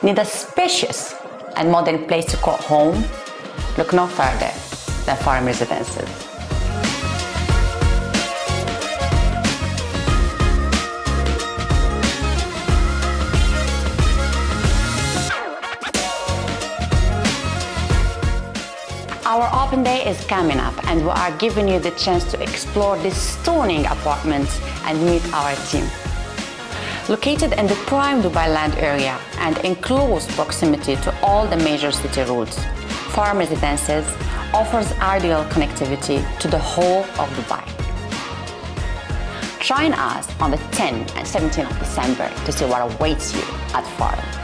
Need a spacious and modern place to call home? Look no further than Farm Residences. Our open day is coming up and we are giving you the chance to explore these stunning apartments and meet our team. Located in the prime Dubailand area and in close proximity to all the major city routes, Farm Residences offers ideal connectivity to the whole of Dubai. Join us on the 10th and 17th of December to see what awaits you at Farm.